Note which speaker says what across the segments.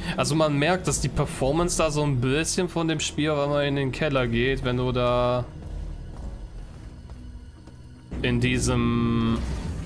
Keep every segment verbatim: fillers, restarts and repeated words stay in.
Speaker 1: Also man merkt, dass die Performance da so ein bisschen von dem Spiel, wenn man in den Keller geht, wenn du da in diesem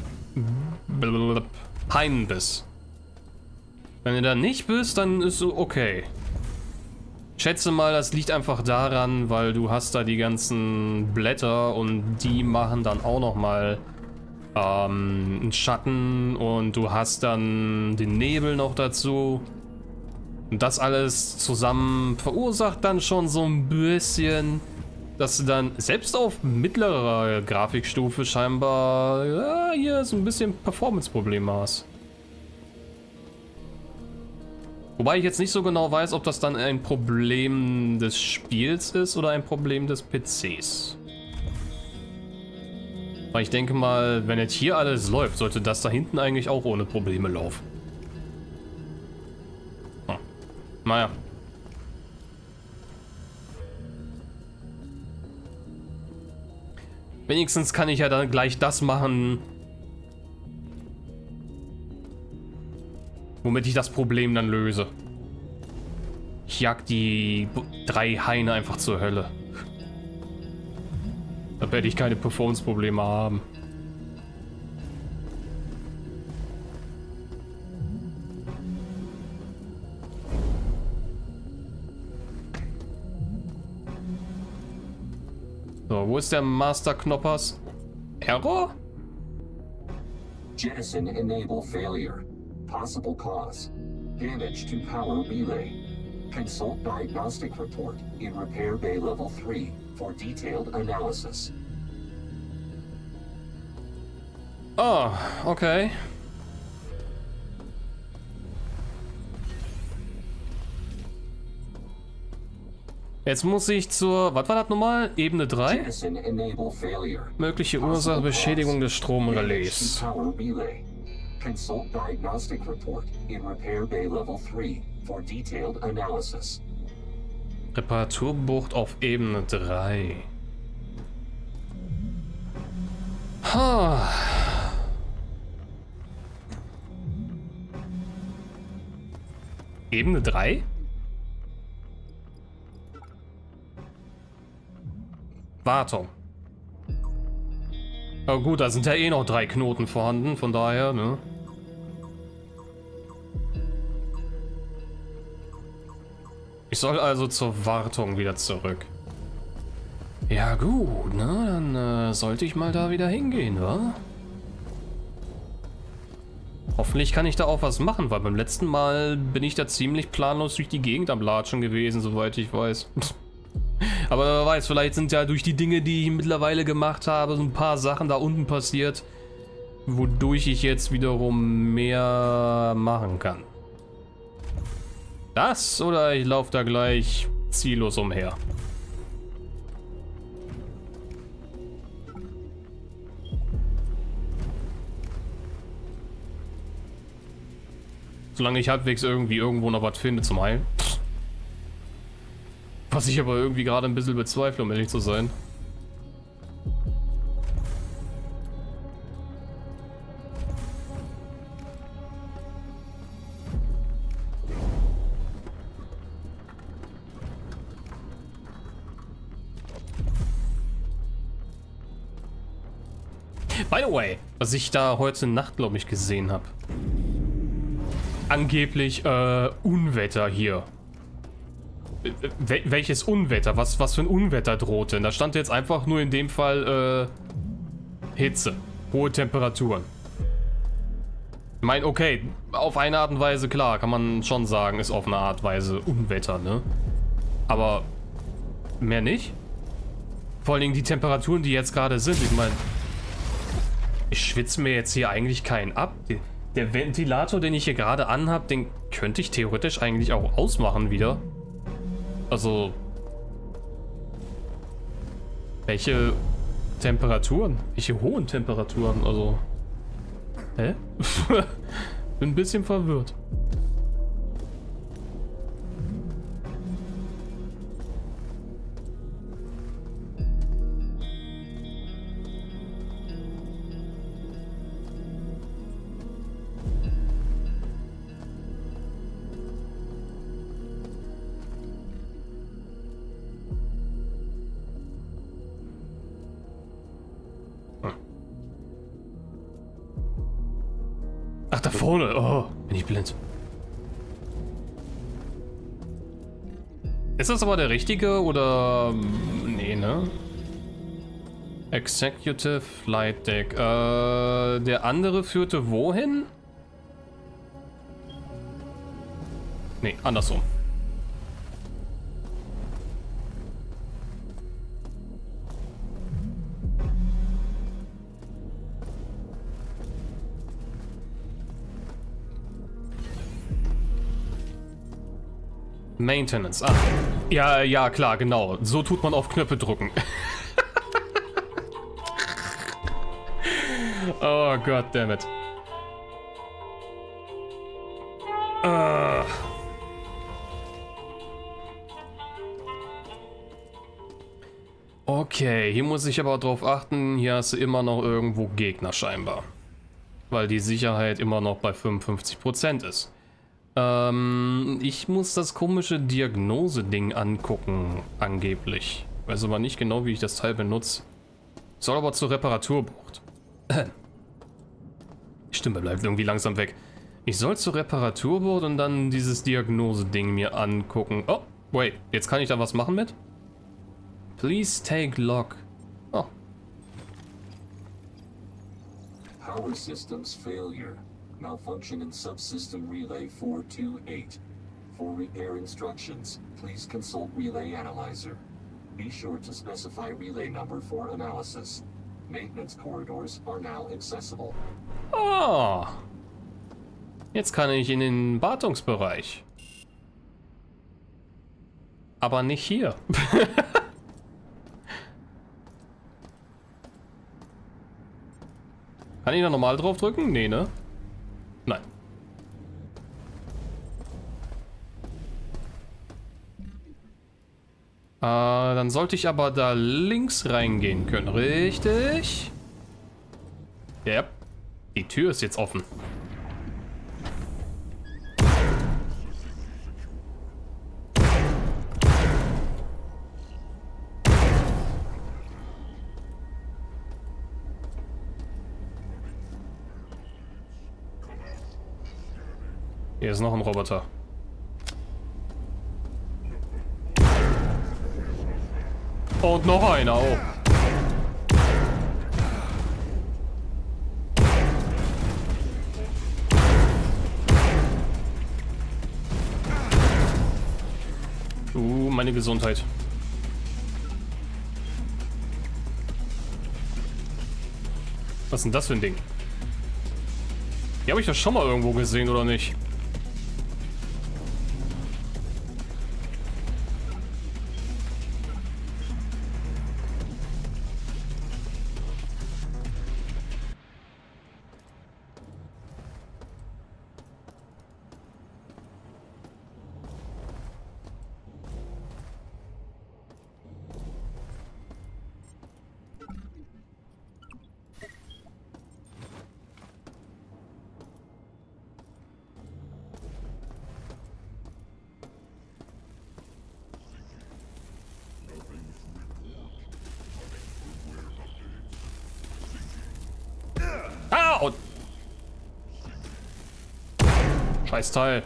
Speaker 1: Hain bist. Wenn du da nicht bist, dann ist so okay. Ich schätze mal, das liegt einfach daran, weil du hast da die ganzen Blätter und die machen dann auch noch mal ähm, einen Schatten und du hast dann den Nebel noch dazu. Und das alles zusammen verursacht dann schon so ein bisschen, dass du dann selbst auf mittlerer Grafikstufe scheinbar ja, hier so ein bisschen Performance-Probleme hast. Wobei ich jetzt nicht so genau weiß, ob das dann ein Problem des Spiels ist oder ein Problem des P Cs. Weil ich denke mal, wenn jetzt hier alles läuft, sollte das da hinten eigentlich auch ohne Probleme laufen. Hm. Naja. Wenigstens kann ich ja dann gleich das machen, womit ich das Problem dann löse. Ich jag die drei Haine einfach zur Hölle. Da werde ich keine Performance-Probleme haben. So, wo ist der Master Knoppers? Error?
Speaker 2: Jettison enable failure. Possible cause. Damage to power relay. Consult diagnostic report in repair bay level three for detailed analysis.
Speaker 1: Oh, okay. Jetzt muss ich zur, was war das nochmal? Ebene drei?
Speaker 2: Jettison enable failure.
Speaker 1: Mögliche Ursache Beschädigung des Stromrelais.
Speaker 2: Consult diagnostic report in repair bay level three for detailed analysis.
Speaker 1: Reparaturbucht auf Ebene drei. Ha. Ebene drei? Wartung. Aber gut, da sind ja eh noch drei Knoten vorhanden, von daher, ne? Ich soll also zur Wartung wieder zurück. Ja gut, ne? Dann äh, sollte ich mal da wieder hingehen, wa? Hoffentlich kann ich da auch was machen, weil beim letzten Mal bin ich da ziemlich planlos durch die Gegend am Latschen gewesen, soweit ich weiß. Aber wer weiß, vielleicht sind ja durch die Dinge, die ich mittlerweile gemacht habe, so ein paar Sachen da unten passiert, wodurch ich jetzt wiederum mehr machen kann. Das oder ich laufe da gleich ziellos umher. Solange ich halbwegs irgendwie irgendwo noch was finde zum Heilen. Was ich aber irgendwie gerade ein bisschen bezweifle, um ehrlich zu sein. By the way, was ich da heute Nacht, glaube ich, gesehen habe. Angeblich äh, Unwetter hier. Wel welches Unwetter? Was, was für ein Unwetter droht denn? Da stand jetzt einfach nur in dem Fall äh, Hitze. Hohe Temperaturen. Ich meine, okay, auf eine Art und Weise, klar, kann man schon sagen, ist auf eine Art und Weise Unwetter, ne? Aber mehr nicht? Vor allen Dingen die Temperaturen, die jetzt gerade sind. Ich meine, ich schwitze mir jetzt hier eigentlich keinen ab. Der Ventilator, den ich hier gerade anhab, den könnte ich theoretisch eigentlich auch ausmachen wieder. Also, welche Temperaturen? Welche hohen Temperaturen? Also, hä? Bin ein bisschen verwirrt. vorne. Oh, bin ich blind. Ist das aber der richtige oder... Nee, ne? Executive Flight Deck. Äh, der andere führte wohin? Nee, andersrum. Maintenance. Ah. Ja, ja, klar, genau. So tut man auf Knöpfe drücken. Oh Gott, dammit. Uh. Okay, hier muss ich aber drauf achten, hier hast du immer noch irgendwo Gegner scheinbar. Weil die Sicherheit immer noch bei fünfundfünfzig Prozent ist. Ähm, ich muss das komische Diagnose-Ding angucken, angeblich. Weiß aber nicht genau, wie ich das Teil benutze. Soll aber zur Reparaturbucht. Stimme bleibt irgendwie langsam weg. Ich soll zur Reparaturbucht und dann dieses Diagnose-Ding mir angucken. Oh, wait, jetzt kann ich da was machen mit? Please take log. Oh.
Speaker 2: Power systems failure. Malfunction in subsystem relay four two eight. For repair instructions, please consult relay analyzer. Be sure to specify relay number for analysis. Maintenance corridors are now accessible.
Speaker 1: Oh. Jetzt kann ich in den Wartungsbereich. Aber nicht hier. Kann ich da normal drauf drücken? Nee, ne? Nein. Äh, dann sollte ich aber da links reingehen können. Richtig? Ja, yep. Die Tür ist jetzt offen. Hier ist noch ein Roboter. Und noch einer, oh. Uh, meine Gesundheit. Was ist denn das für ein Ding? Die habe ich ja schon mal irgendwo gesehen, oder nicht? Scheiß Teil.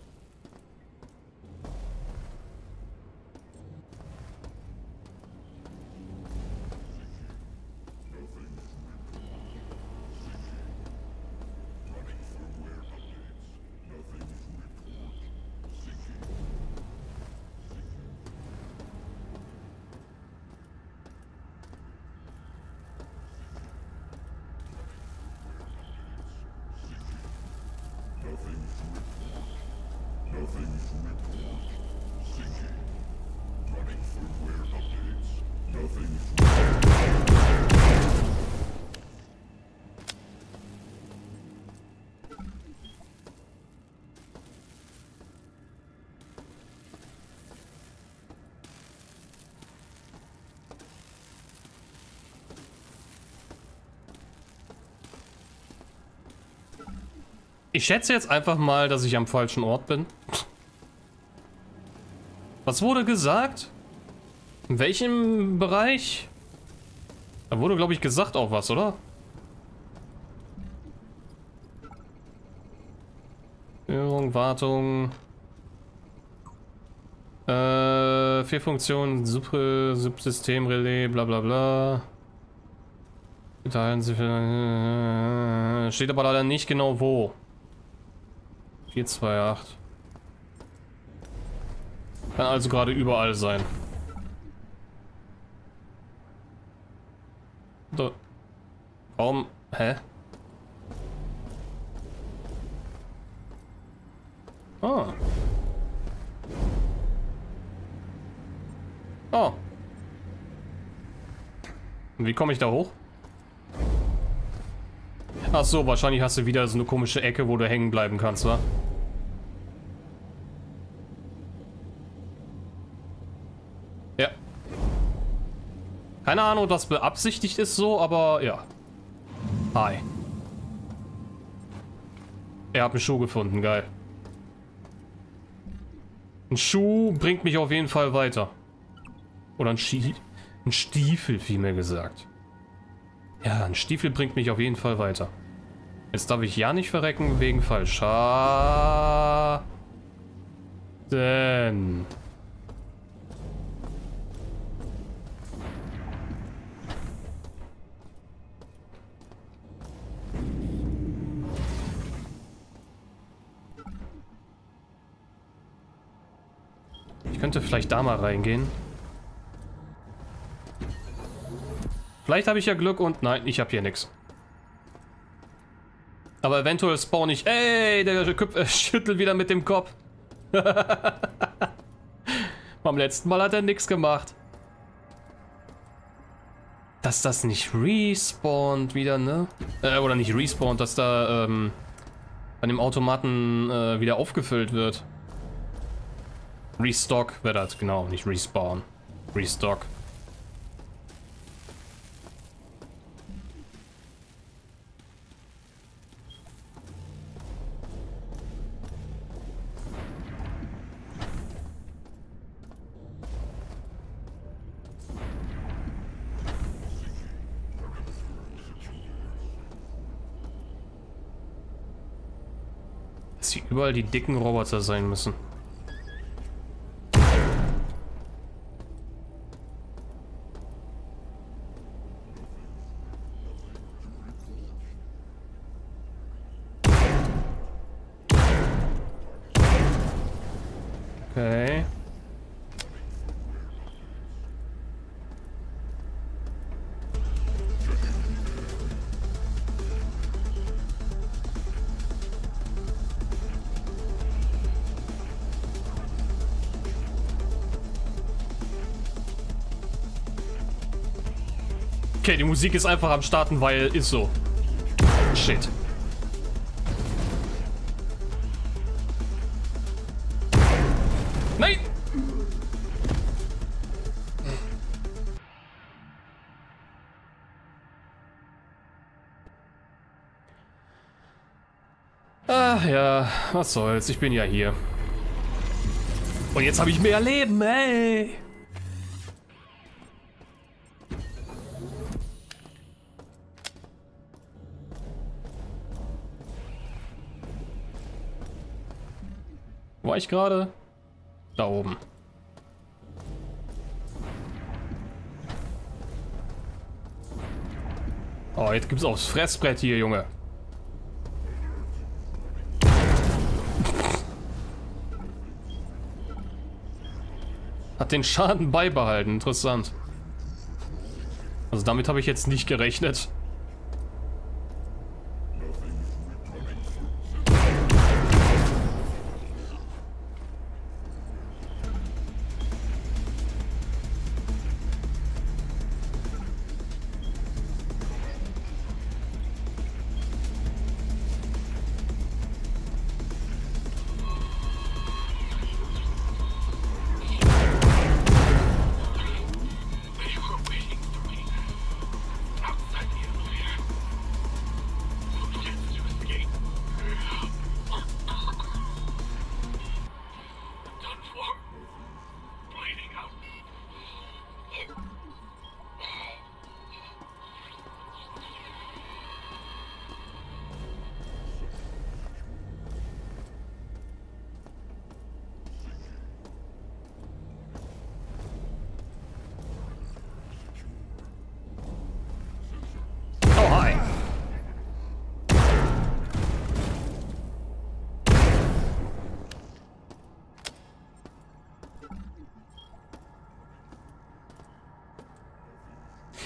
Speaker 1: Ich schätze jetzt einfach mal, dass ich am falschen Ort bin. Was wurde gesagt? In welchem Bereich? Da wurde, glaube ich, gesagt auch was, oder? Steuerung, Wartung. Äh, vier Funktionen, Sub Subsystemrelais, bla bla bla. Teilen Sie für, äh, steht aber leider nicht genau wo. vier zwei acht. Kann also gerade überall sein. Da. Warum? Hä? Ah. Oh. Und wie komme ich da hoch? Ach so, wahrscheinlich hast du wieder so eine komische Ecke, wo du hängen bleiben kannst, wa? Ja. Keine Ahnung, ob das beabsichtigt ist so, aber ja. Hi. Er hat einen Schuh gefunden, geil. Ein Schuh bringt mich auf jeden Fall weiter. Oder ein, Schie ein Stiefel, vielmehr gesagt. Ja, ein Stiefel bringt mich auf jeden Fall weiter. Jetzt darf ich ja nicht verrecken wegen Fallschaden. Ich könnte vielleicht da mal reingehen. Vielleicht habe ich ja Glück und nein, ich habe hier nichts. Aber eventuell spawn ich... Ey, der Köp äh, schüttelt wieder mit dem Kopf. Beim letzten Mal hat er nichts gemacht. Dass das nicht respawnt wieder, ne? Äh, oder nicht respawnt, dass da ähm, an dem Automaten äh, wieder aufgefüllt wird. Restock wäre das, genau, nicht respawn. Restock. Dass hier überall die dicken Roboter sein müssen. Okay. Okay, die Musik ist einfach am Starten, weil ist so. Shit. Nein! Ach ja, was soll's, ich bin ja hier. Und jetzt habe ich mehr Leben, ey! Wo war ich gerade? Da oben. Oh, jetzt gibt's aufs Fressbrett hier, Junge. Hat den Schaden beibehalten, interessant. Also damit habe ich jetzt nicht gerechnet.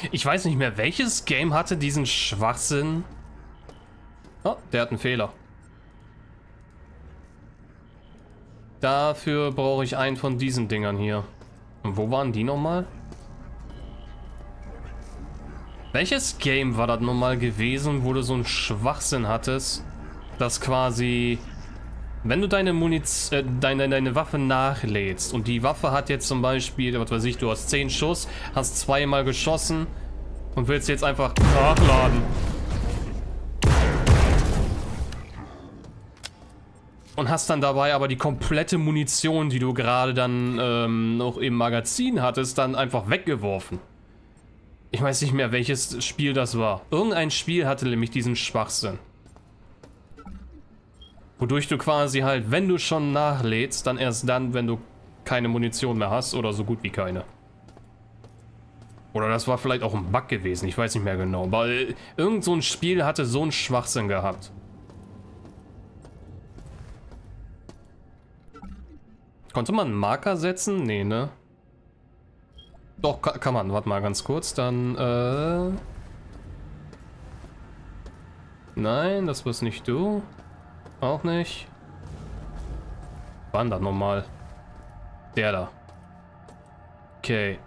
Speaker 1: Ich weiß nicht mehr, welches Game hatte diesen Schwachsinn. Oh, der hat einen Fehler. Dafür brauche ich einen von diesen Dingern hier. Und wo waren die nochmal? Welches Game war das nochmal gewesen, wo du so einen Schwachsinn hattest, dass quasi, wenn du deine Munition, äh, deine, deine Waffe nachlädst und die Waffe hat jetzt zum Beispiel, was weiß ich, du hast zehn Schuss, hast zweimal geschossen und willst jetzt einfach nachladen. Und hast dann dabei aber die komplette Munition, die du gerade dann ähm, noch im Magazin hattest, dann einfach weggeworfen. Ich weiß nicht mehr, welches Spiel das war. Irgendein Spiel hatte nämlich diesen Schwachsinn. Wodurch du quasi halt, wenn du schon nachlädst, dann erst dann, wenn du keine Munition mehr hast oder so gut wie keine. Oder das war vielleicht auch ein Bug gewesen, ich weiß nicht mehr genau. Weil irgend so ein Spiel hatte so einen Schwachsinn gehabt. Konnte man einen Marker setzen? Nee, ne? Doch, kann, kann man. Warte mal ganz kurz. Dann, äh... Nein, das war's nicht du. Auch nicht. Wann dann nochmal? Der da. Okay.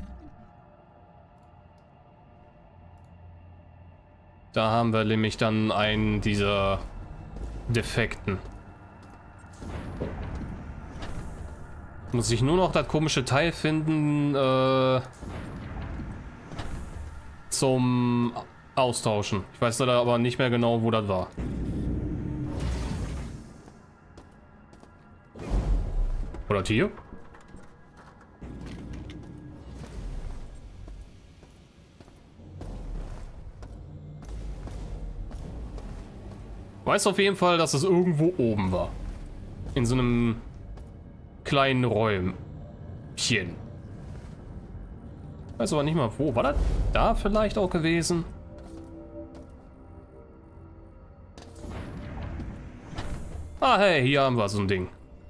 Speaker 1: Da haben wir nämlich dann einen dieser Defekten. Muss ich nur noch das komische Teil finden, äh, zum Austauschen. Ich weiß leider aber nicht mehr genau, wo das war. Oder hier? Weiß auf jeden Fall, dass es irgendwo oben war. In so einem kleinen Räumchen. Weiß aber nicht mal wo. War das da vielleicht auch gewesen? Ah, hey, hier haben wir so ein Ding.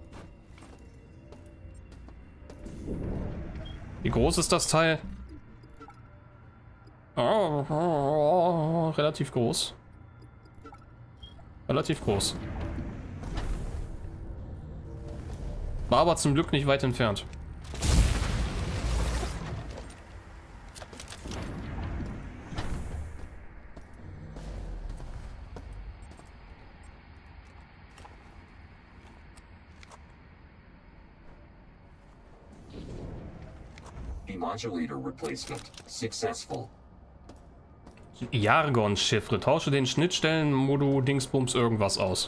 Speaker 1: Wie groß ist das Teil? Oh, oh, oh, relativ groß. Relativ groß. War aber zum Glück nicht weit entfernt.
Speaker 2: Demodulator replacement successful.
Speaker 1: Jargon-Chiffre. Tausche den Schnittstellen-Modu Dingsbums irgendwas aus.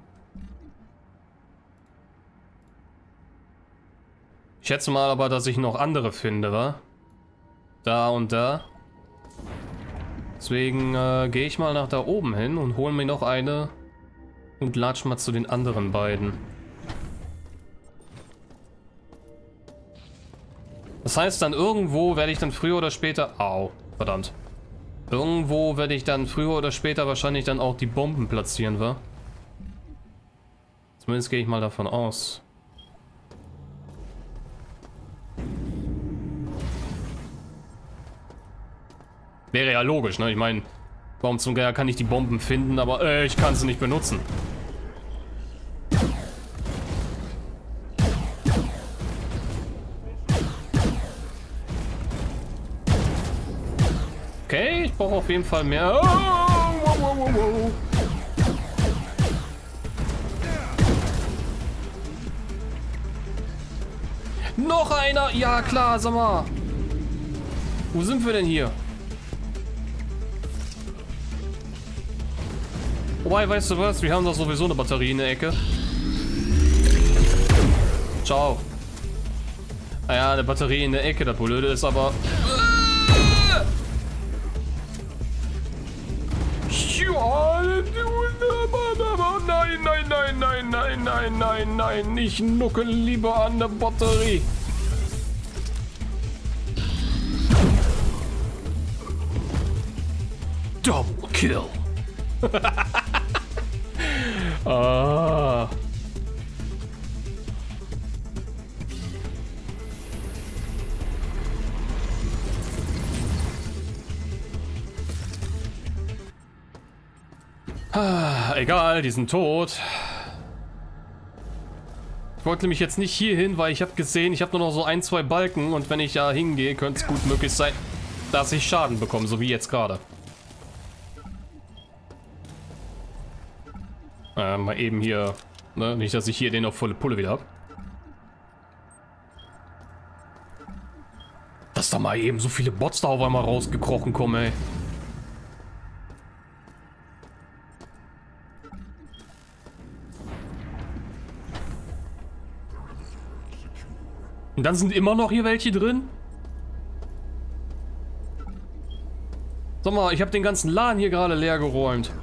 Speaker 1: Ich schätze mal aber, dass ich noch andere finde, wa? Da und da. Deswegen äh, gehe ich mal nach da oben hin und hole mir noch eine und latsch mal zu den anderen beiden. Das heißt dann irgendwo werde ich dann früher oder später... Au, verdammt. Irgendwo werde ich dann früher oder später wahrscheinlich dann auch die Bomben platzieren, wa? Zumindest gehe ich mal davon aus. Wäre ja logisch, ne? Ich meine, warum zum Geier kann ich die Bomben finden, aber äh, ich kann sie nicht benutzen. Okay, ich brauche auf jeden Fall mehr. Oh, wow, wow, wow, wow. Noch einer! Ja klar, sag mal. Wo sind wir denn hier? Wobei, weißt du was? Wir haben doch sowieso eine Batterie in der Ecke. Ciao. Naja, eine Batterie in der Ecke, das Blöde ist aber... Nein, nein, nein, nein, nein, nein, nein, nein. Ich nuckel lieber an der Batterie. Double Kill. Ah. Ah, egal, die sind tot. Ich wollte nämlich jetzt nicht hier hin, weil ich habe gesehen, ich habe nur noch so ein, zwei Balken und wenn ich da hingehe, könnte es gut möglich sein, dass ich Schaden bekomme, so wie jetzt gerade. Äh, mal eben hier, ne? Nicht, dass ich hier den auf volle Pulle wieder habe. Dass da mal eben so viele Bots da auf einmal rausgekrochen kommen, ey. Und dann sind immer noch hier welche drin? Sag mal, ich habe den ganzen Laden hier gerade leer geräumt.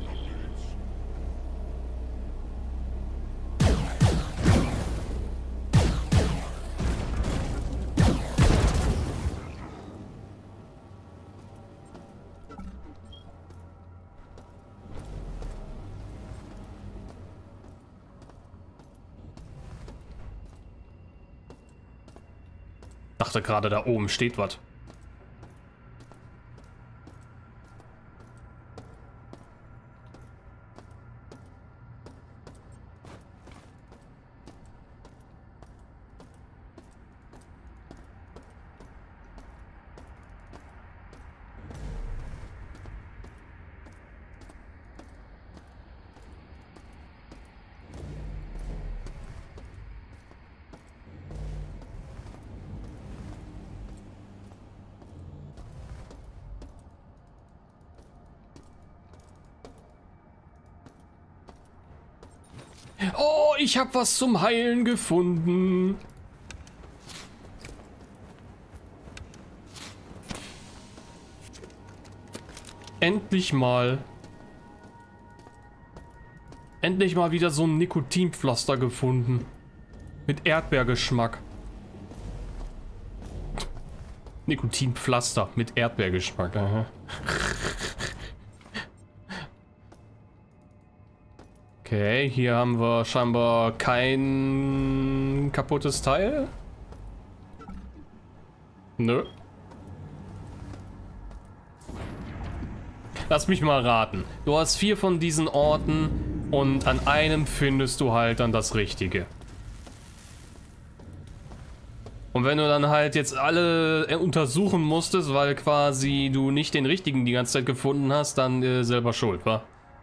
Speaker 1: Dachte gerade, da oben steht was. Oh, ich habe was zum Heilen gefunden. Endlich mal. Endlich mal wieder so ein Nikotinpflaster gefunden. Mit Erdbeergeschmack. Nikotinpflaster mit Erdbeergeschmack. Aha. Okay, hier haben wir scheinbar kein kaputtes Teil. Nö. Lass mich mal raten. Du hast vier von diesen Orten und an einem findest du halt dann das Richtige. Und wenn du dann halt jetzt alle untersuchen musstest, weil quasi du nicht den Richtigen die ganze Zeit gefunden hast, dann äh, selber schuld, wa?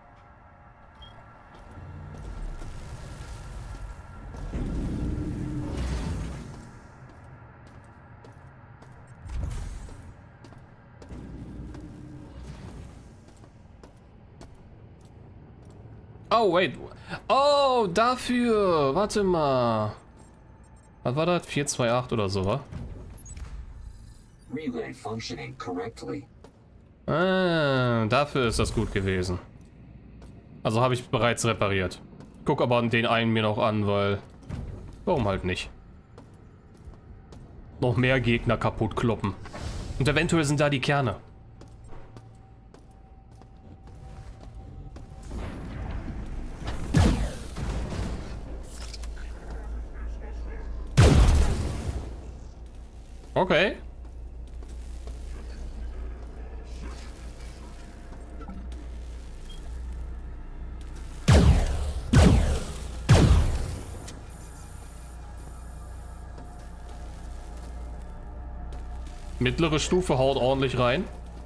Speaker 1: Oh, wait. Oh, dafür. Warte mal. Was war das? vier zwei acht oder so, wa?
Speaker 2: Relay functioning correctly.
Speaker 1: Ah, dafür ist das gut gewesen. Also habe ich bereits repariert. Guck aber den einen mir noch an, weil... Warum halt nicht? Noch mehr Gegner kaputt kloppen. Und eventuell sind da die Kerne. Okay. Mittlere Stufe haut ordentlich rein.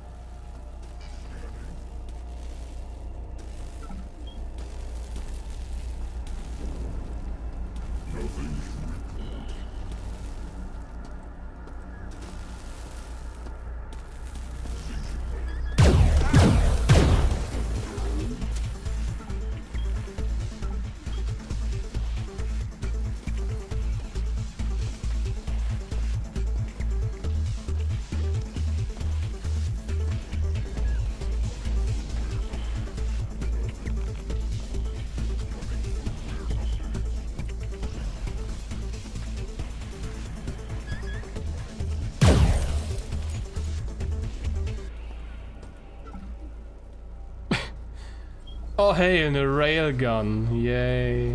Speaker 1: Oh hey, eine Railgun. Yay.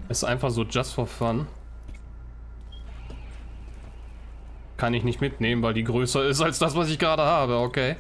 Speaker 1: Ist einfach so just for fun. Kann ich nicht mitnehmen, weil die größer ist als das, was ich gerade habe. Okay.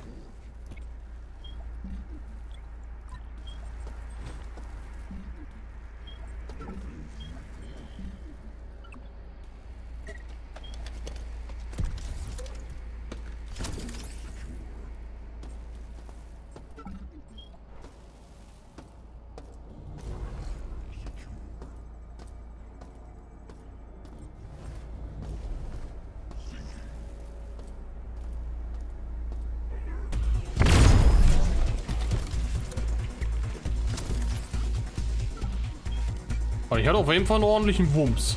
Speaker 1: Ich hatte auf jeden Fall einen ordentlichen Wumms.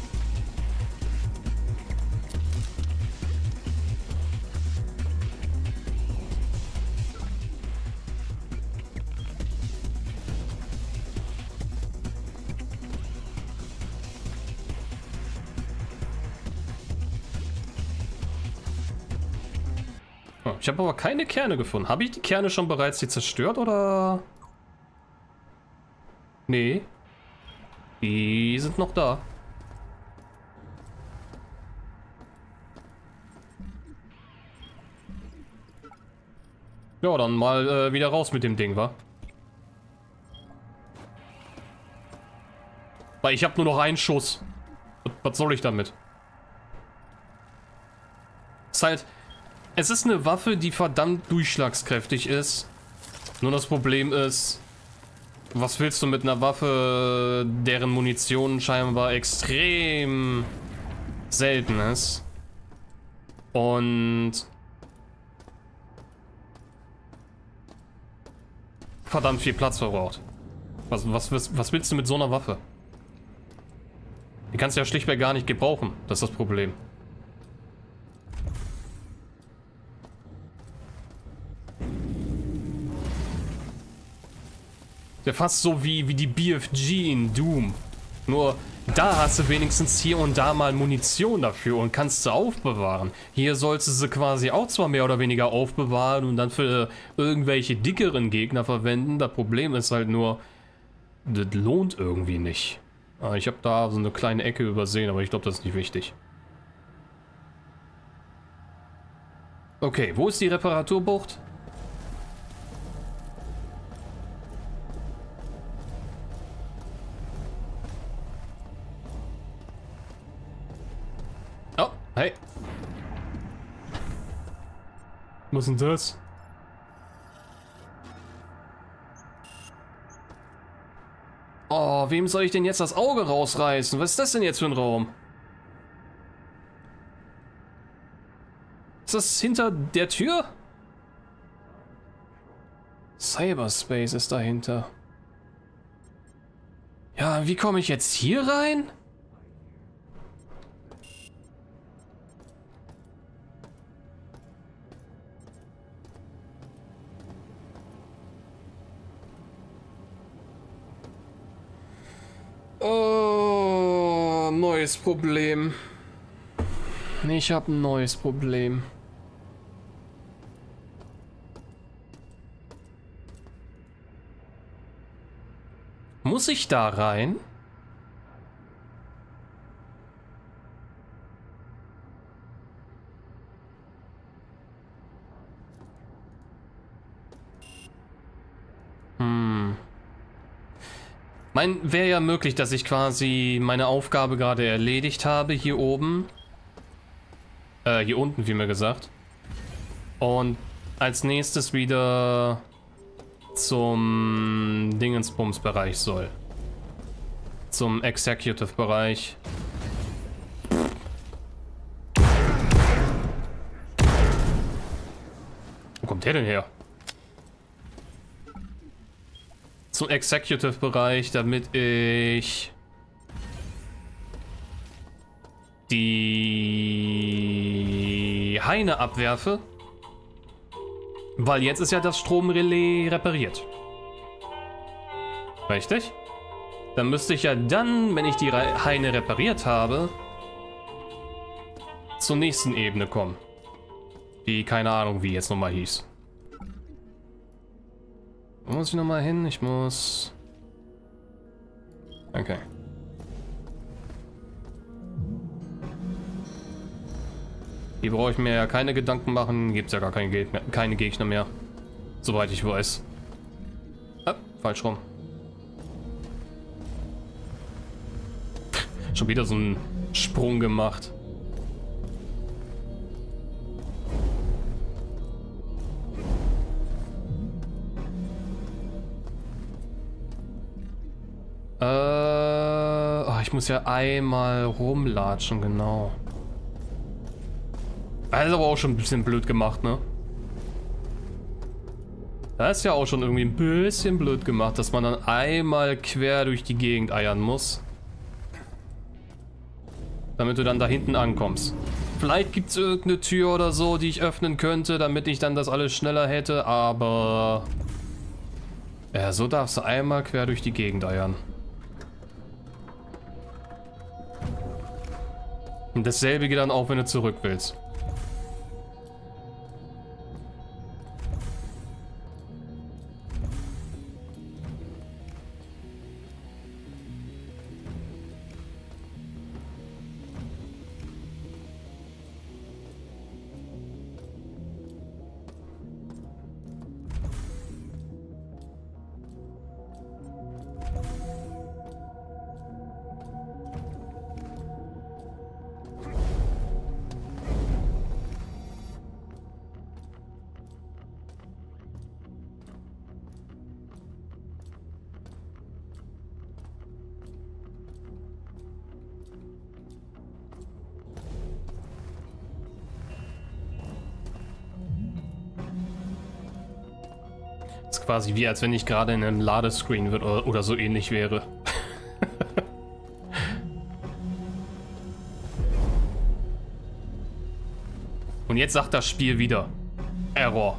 Speaker 1: Ich habe aber keine Kerne gefunden. Habe ich die Kerne schon bereits die zerstört oder? Nee. Die sind noch da. Ja, dann mal äh, wieder raus mit dem Ding, wa? Weil ich habe nur noch einen Schuss. Was, was soll ich damit? Es ist halt... Es ist eine Waffe, die verdammt durchschlagskräftig ist. Nur das Problem ist... Was willst du mit einer Waffe, deren Munition scheinbar extrem selten ist? Und... verdammt viel Platz verbraucht. Was, was, was, was willst du mit so einer Waffe? Die kannst du ja schlichtweg gar nicht gebrauchen. Das ist das Problem. Ja, fast so wie, wie die B F G in Doom. Nur da hast du wenigstens hier und da mal Munition dafür und kannst sie aufbewahren. Hier sollst du sie quasi auch zwar mehr oder weniger aufbewahren und dann für irgendwelche dickeren Gegner verwenden. Das Problem ist halt nur, das lohnt irgendwie nicht. Ich habe da so eine kleine Ecke übersehen, aber ich glaube, das ist nicht wichtig. Okay, wo ist die Reparaturbucht? Oh, hey. Was ist denn das? Oh, wem soll ich denn jetzt das Auge rausreißen? Was ist das denn jetzt für ein Raum? Ist das hinter der Tür? Cyberspace ist dahinter. Ja, wie komme ich jetzt hier rein? Oh, neues Problem. Ich habe ein neues Problem. Muss ich da rein? Hm. Mein, wäre ja möglich, dass ich quasi meine Aufgabe gerade erledigt habe, hier oben. Äh, hier unten, wie mir gesagt. Und als nächstes wieder zum Dingensbums-Bereich soll. Zum Executive-Bereich. Wo kommt der denn her? Zum Executive-Bereich, damit ich die Haine abwerfe. Weil jetzt ist ja das Stromrelais repariert. Richtig? Dann müsste ich ja dann, wenn ich die Haine repariert habe, zur nächsten Ebene kommen. Die keine Ahnung wie jetzt nochmal hieß. Wo muss ich nochmal hin? Ich muss... Okay. Hier brauche ich mir ja keine Gedanken machen. Gibt es ja gar keine Gegner, keine Gegner mehr. Soweit ich weiß. Ah, falsch rum. Schon wieder so einen Sprung gemacht. Äh, oh, ich muss ja einmal rumlatschen, genau. Das ist aber auch schon ein bisschen blöd gemacht, ne? Das ist ja auch schon irgendwie ein bisschen blöd gemacht, dass man dann einmal quer durch die Gegend eiern muss. Damit du dann da hinten ankommst. Vielleicht gibt es irgendeine Tür oder so, die ich öffnen könnte, damit ich dann das alles schneller hätte, aber... Ja, so darfst du einmal quer durch die Gegend eiern. Und dasselbe geht dann auch, wenn du zurück willst. Ist quasi wie, als wenn ich gerade in einem Ladescreen wird oder, oder so ähnlich wäre. Und jetzt sagt das Spiel wieder: Error.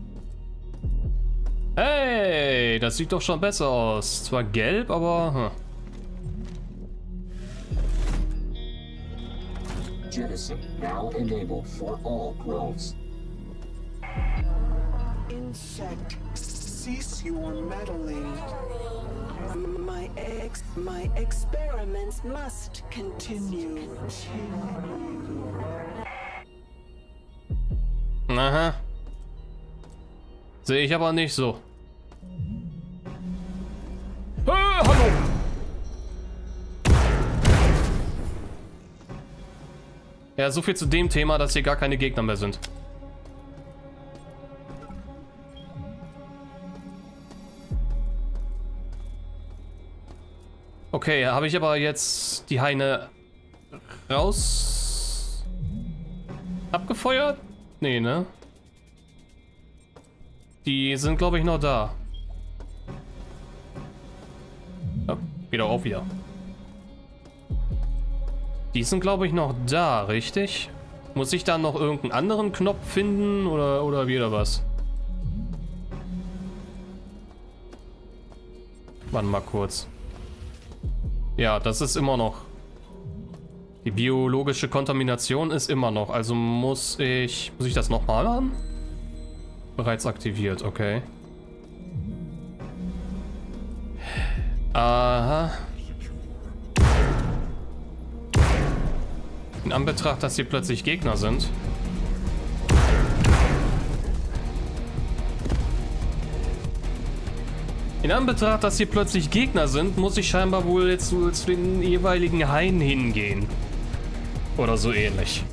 Speaker 1: Hey, das sieht doch schon besser aus. Zwar gelb, aber... Hm.
Speaker 2: Jettison now enabled for all groves.
Speaker 3: Insect, cease your meddling. My ex, my experiments must continue.
Speaker 1: Aha. Sehe ich aber nicht so. Ah, hallo! Ja, so viel zu dem Thema, dass hier gar keine Gegner mehr sind. Okay, habe ich aber jetzt die Haine raus abgefeuert? Nee, ne? Die sind, glaube ich, noch da. Oh, wieder auf wieder. Die sind, glaube ich, noch da, richtig? Muss ich da noch irgendeinen anderen Knopf finden oder, oder wieder was? Warte mal kurz. Ja, das ist immer noch. Die biologische Kontamination ist immer noch. Also muss ich... Muss ich das nochmal machen? Bereits aktiviert, okay. Aha. In Anbetracht, dass hier plötzlich Gegner sind. In Anbetracht, dass hier plötzlich Gegner sind, muss ich scheinbar wohl jetzt zu, zu den jeweiligen Haien hingehen. Oder so ähnlich.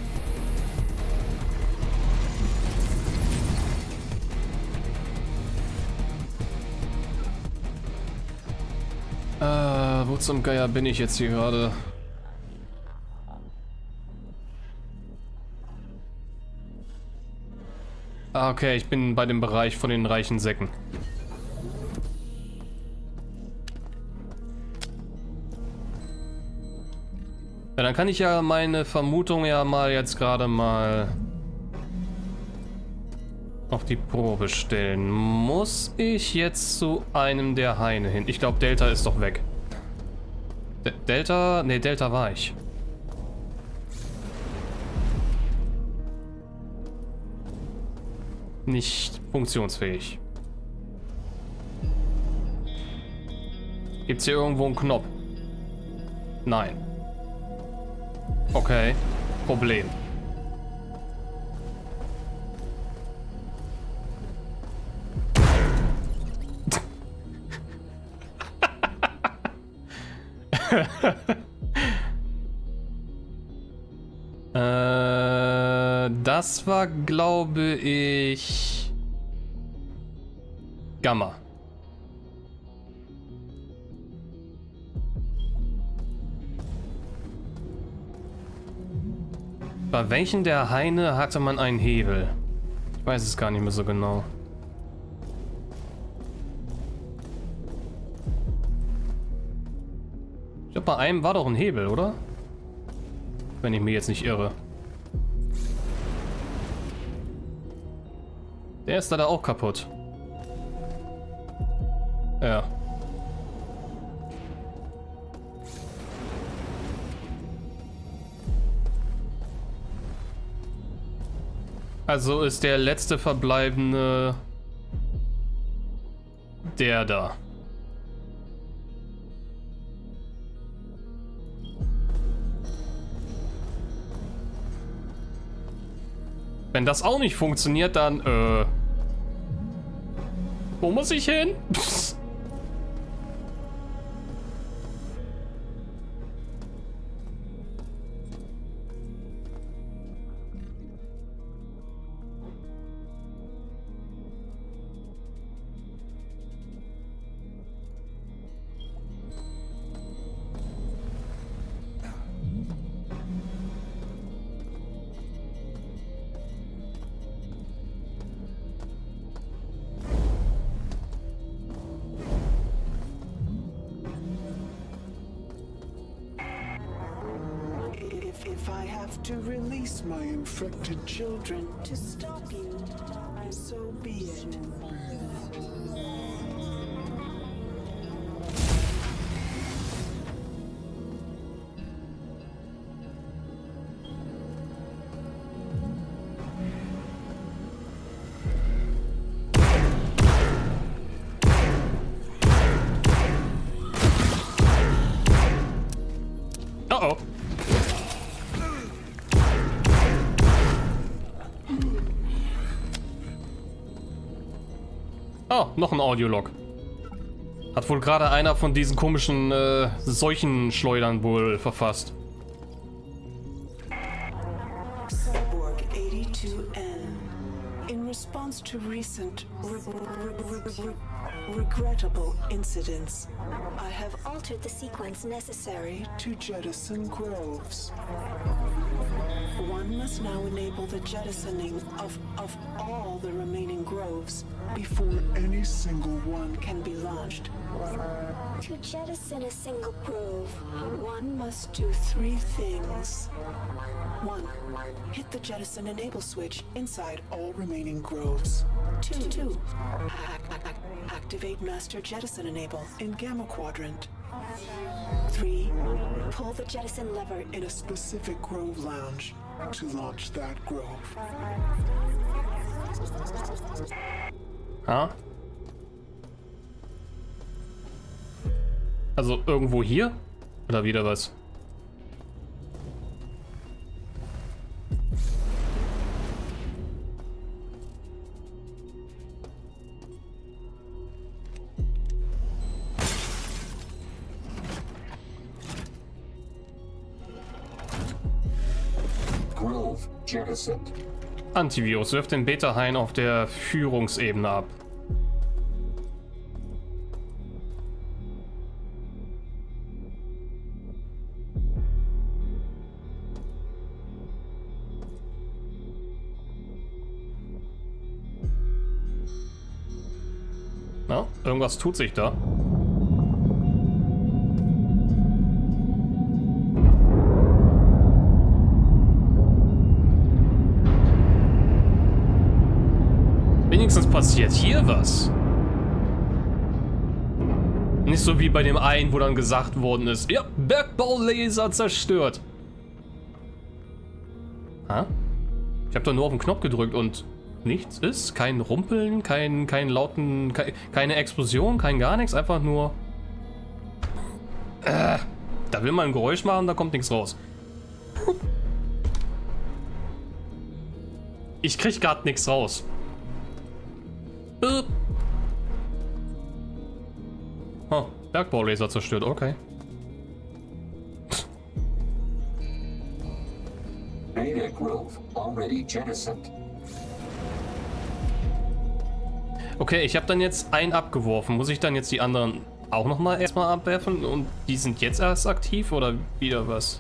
Speaker 1: Äh, wo zum Geier bin ich jetzt hier gerade? Ah, okay, ich bin bei dem Bereich von den reichen Säcken. Ja, dann kann ich ja meine Vermutung ja mal jetzt gerade mal auf die Probe stellen. Muss ich jetzt zu einem der Haine hin? Ich glaube, Delta ist doch weg. De Delta? Ne, Delta war ich. Nicht funktionsfähig. Gibt es hier irgendwo einen Knopf? Nein. Okay, Problem. äh, das war, glaube ich, Gamma. Bei welchen der Haine hatte man einen Hebel? Ich weiß es gar nicht mehr so genau. Ich glaube, bei einem war doch ein Hebel, oder? Wenn ich mich jetzt nicht irre. Der ist da, da auch kaputt. Ja. Also ist der letzte verbleibende der da. Wenn das auch nicht funktioniert, dann, äh... wo muss ich hin? Psst.
Speaker 3: If I have to release my infected children to stop you, so be it.
Speaker 1: Uh-oh. Oh, noch ein Audiolog. Hat wohl gerade einer von diesen komischen äh, Seuchenschleudern wohl verfasst.
Speaker 3: Cyborg eighty-two N. In response to recent re re re re regrettable incidents, I have altered the sequence necessary to jettison Groves. One must now enable the jettisoning of, of all the remaining Groves before any single one can be launched. To jettison a single Grove, one must do three things. One, hit the jettison enable switch inside all remaining Groves. Two, two act, act, act, activate master jettison enable in Gamma Quadrant. Three, pull the jettison lever in a specific Grove lounge to launch that Grove.
Speaker 1: Ah. Also irgendwo hier? Oder wieder was?
Speaker 2: Grove jettisoned.
Speaker 1: Antivirus wirft den Beta-Hain auf der Führungsebene ab. Na, irgendwas tut sich da. Wenigstens passiert hier was. Nicht so wie bei dem einen, wo dann gesagt worden ist, ja, Bergbaulaser zerstört. Ha? Ich habe doch nur auf den Knopf gedrückt und nichts ist. Kein Rumpeln, kein, kein lauten, ke keine Explosion, kein gar nichts. Einfach nur... Äh, da will man ein Geräusch machen, da kommt nichts raus. Ich krieg gerade nichts raus. Oh, Bergbaulaser zerstört, okay.
Speaker 2: Grove already jettisoned.
Speaker 1: Okay, ich habe dann jetzt einen abgeworfen. Muss ich dann jetzt die anderen auch nochmal erstmal abwerfen? Und die sind jetzt erst aktiv oder wieder was?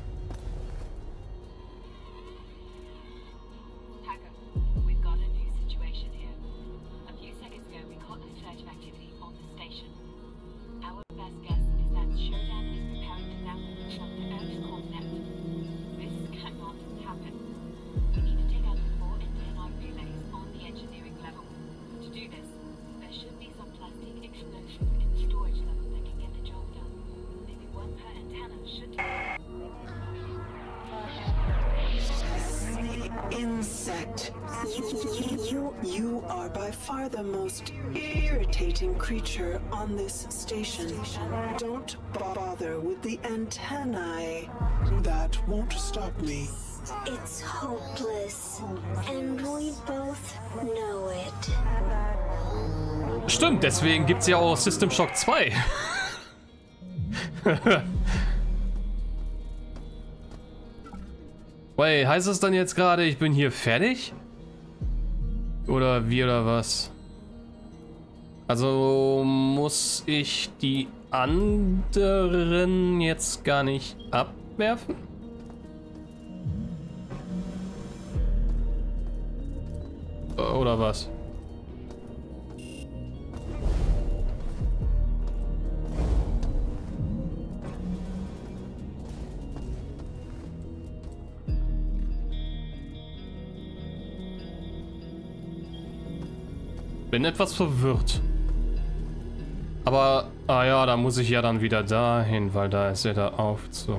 Speaker 3: Insect. You, you, you, you are by far the most irritating creature on this station. Don't bother with the antennae. That won't stop me.
Speaker 4: It's hopeless, and we both know it.
Speaker 1: Stimmt, deswegen gibt's ja auch System Shock zwei. Wait, heißt es dann jetzt gerade, ich bin hier fertig? Oder wie oder was? Also muss ich die anderen jetzt gar nicht abwerfen? Oder was? Bin etwas verwirrt. Aber, ah ja, da muss ich ja dann wieder dahin, weil da ist ja der Aufzug.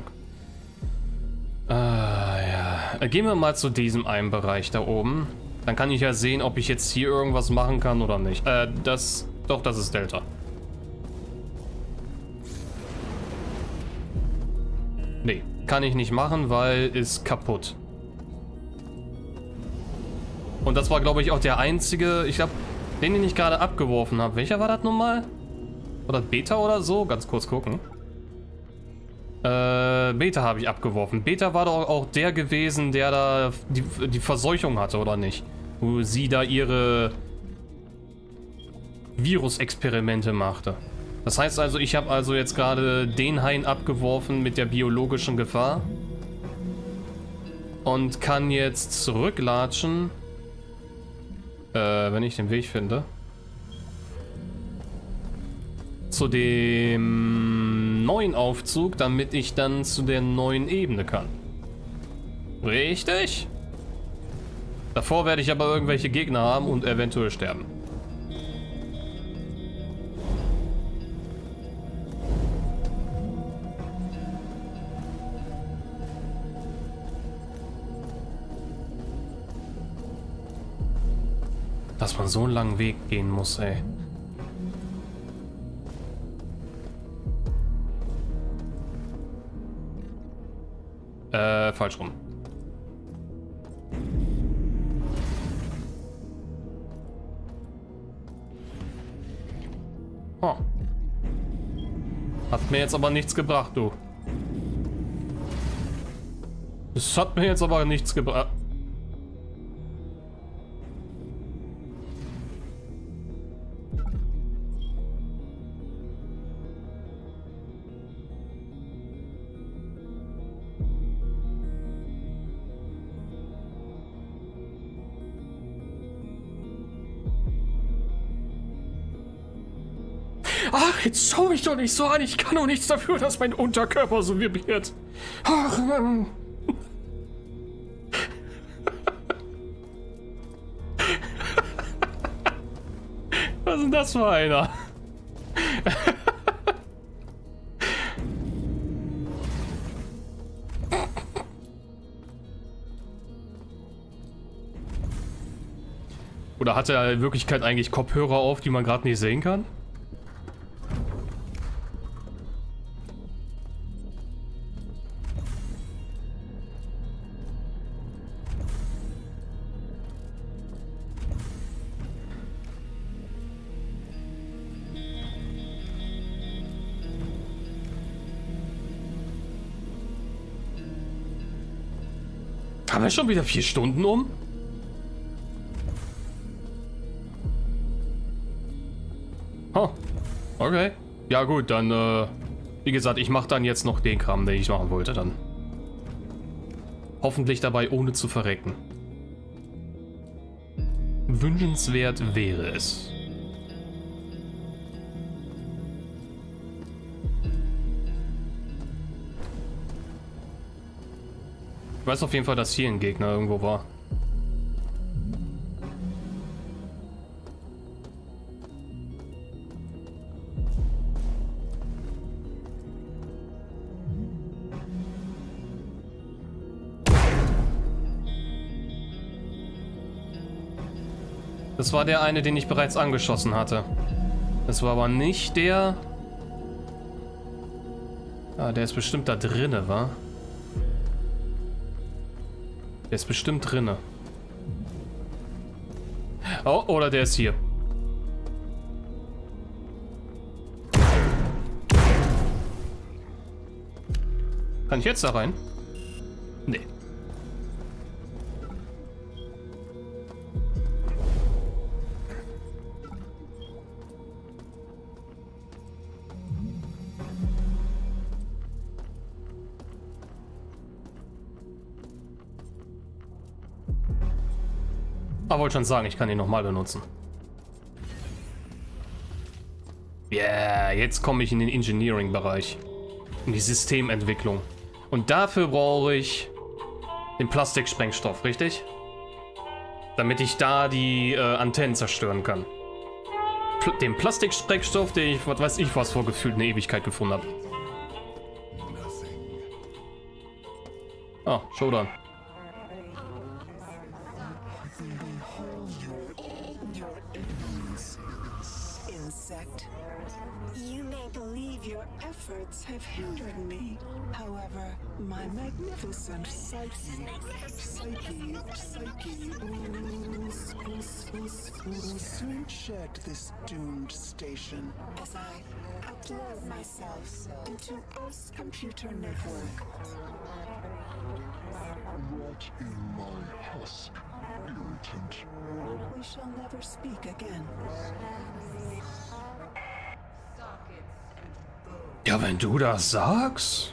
Speaker 1: Ah ja. Gehen wir mal zu diesem einen Bereich da oben. Dann kann ich ja sehen, ob ich jetzt hier irgendwas machen kann oder nicht. Äh, das... Doch, das ist Delta. Nee, kann ich nicht machen, weil ist kaputt. Und das war, glaube ich, auch der einzige... Ich glaube... Den, den ich gerade abgeworfen habe. Welcher war das nun mal? Oder Beta oder so? Ganz kurz gucken. Äh, Beta habe ich abgeworfen. Beta war doch auch der gewesen, der da die, die Verseuchung hatte, oder nicht? Wo sie da ihre Virusexperimente machte. Das heißt also, ich habe also jetzt gerade den Hain abgeworfen mit der biologischen Gefahr. Und kann jetzt zurücklatschen. Äh, wenn ich den Weg finde. Zu dem neuen Aufzug, damit ich dann zu der neuen Ebene kann. Richtig? Davor werde ich aber irgendwelche Gegner haben und eventuell sterben. Dass man so einen langen Weg gehen muss, ey. Äh, falsch rum. Oh. Hat mir jetzt aber nichts gebracht, du. Es hat mir jetzt aber nichts gebracht. Ach, jetzt schau mich doch nicht so an. Ich kann doch nichts dafür, dass mein Unterkörper so vibriert. Ach, Mann. Was ist denn das für einer? Oder hat er in Wirklichkeit eigentlich Kopfhörer auf, die man gerade nicht sehen kann? Haben wir schon wieder vier Stunden um? Oh, okay. Ja gut, dann, äh, wie gesagt, ich mache dann jetzt noch den Kram, den ich machen wollte dann. Hoffentlich dabei ohne zu verrecken. Wünschenswert wäre es. Ich weiß auf jeden Fall, dass hier ein Gegner irgendwo war. Das war der eine, den ich bereits angeschossen hatte. Das war aber nicht der... Ah, der ist bestimmt da drinne, wa? Der ist bestimmt drinne. Oh, oder der ist hier. Kann ich jetzt da rein? Nee. Aber wollte schon sagen, ich kann ihn nochmal benutzen. Yeah, jetzt komme ich in den Engineering-Bereich. In die Systementwicklung. Und dafür brauche ich den Plastiksprengstoff, richtig? Damit ich da die äh, Antennen zerstören kann. Pl den Plastiksprengstoff, den ich, was weiß ich, was vor gefühlt eine Ewigkeit gefunden habe. Ah, Showdown.
Speaker 3: Have hindered me. However, my magnificent psyche, psyche, psyche, will soon shed this doomed station as I upload myself into Earth's computer network. Rot in my husk, irritant. We shall never speak again.
Speaker 1: Ja, wenn du das sagst.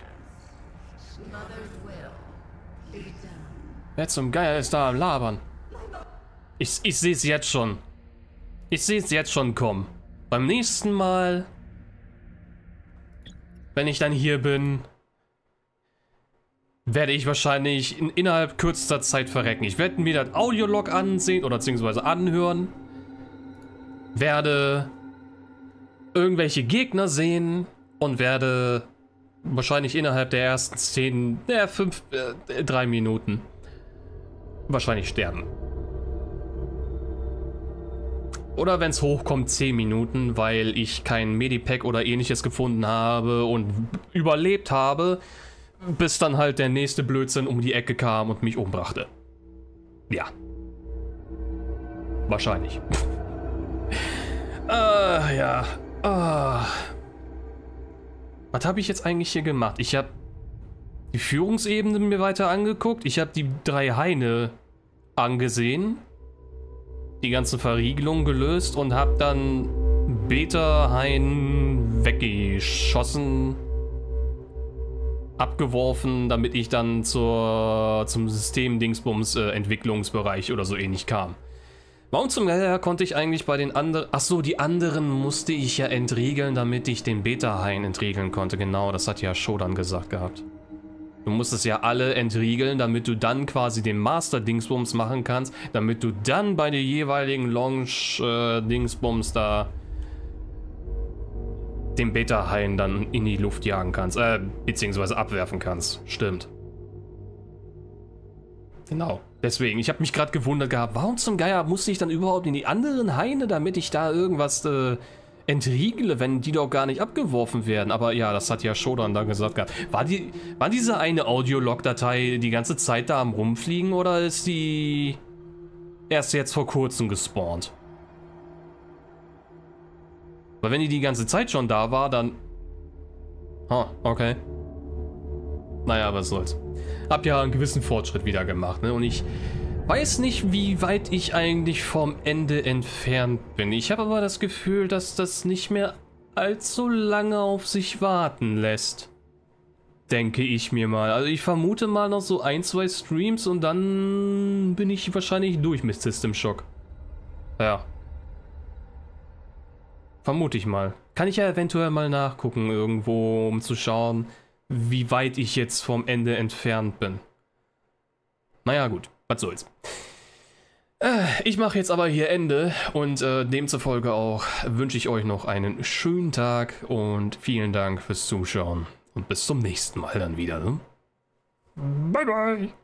Speaker 1: Wer zum Geier ist da am Labern? Ich, ich sehe es jetzt schon. Ich sehe es jetzt schon kommen. Beim nächsten Mal, wenn ich dann hier bin, werde ich wahrscheinlich in, innerhalb kürzester Zeit verrecken. Ich werde mir das Audiolog ansehen oder beziehungsweise anhören. Werde irgendwelche Gegner sehen. Und werde wahrscheinlich innerhalb der ersten zehn, äh, fünf, äh, drei Minuten wahrscheinlich sterben. Oder wenn es hochkommt, zehn Minuten, weil ich kein Medipack oder ähnliches gefunden habe und überlebt habe, bis dann halt der nächste Blödsinn um die Ecke kam und mich umbrachte. Ja. Wahrscheinlich. Ah, ja. Ah. Was habe ich jetzt eigentlich hier gemacht? Ich habe die Führungsebene mir weiter angeguckt. Ich habe die drei Haine angesehen. Die ganzen Verriegelungen gelöst und habe dann Beta-Hain weggeschossen. Abgeworfen, damit ich dann zur, zum System-Dingsbums-Entwicklungsbereich oder so ähnlich kam. Warum zum Geier konnte ich eigentlich bei den anderen... Achso, die anderen musste ich ja entriegeln, damit ich den Beta-Hain entriegeln konnte. Genau, das hat ja Shodan gesagt gehabt. Du musstest ja alle entriegeln, damit du dann quasi den Master-Dingsbums machen kannst, damit du dann bei der jeweiligen Launch-Dingsbums äh, da den Beta-Hain dann in die Luft jagen kannst. Äh, beziehungsweise abwerfen kannst. Stimmt. Genau. Deswegen, ich habe mich gerade gewundert gehabt, warum zum Geier musste ich dann überhaupt in die anderen Haine, damit ich da irgendwas äh, entriegle, wenn die doch gar nicht abgeworfen werden. Aber ja, das hat ja Shodan da gesagt gehabt. War, die, war diese eine Audiolog-Datei die ganze Zeit da am Rumfliegen oder ist die erst jetzt vor kurzem gespawnt? Weil wenn die die ganze Zeit schon da war, dann... Ah, okay. Naja, was soll's. Hab ja einen gewissen Fortschritt wieder gemacht, ne? Und ich weiß nicht, wie weit ich eigentlich vom Ende entfernt bin. Ich habe aber das Gefühl, dass das nicht mehr allzu lange auf sich warten lässt. Denke ich mir mal. Also ich vermute mal noch so ein, zwei Streams und dann bin ich wahrscheinlich durch mit System Shock. Ja. Vermute ich mal. Kann ich ja eventuell mal nachgucken irgendwo, um zu schauen, wie weit ich jetzt vom Ende entfernt bin. Naja gut, was soll's. Äh, ich mache jetzt aber hier Ende und äh, demzufolge auch wünsche ich euch noch einen schönen Tag und vielen Dank fürs Zuschauen. Und bis zum nächsten Mal dann wieder. Ne? Bye bye.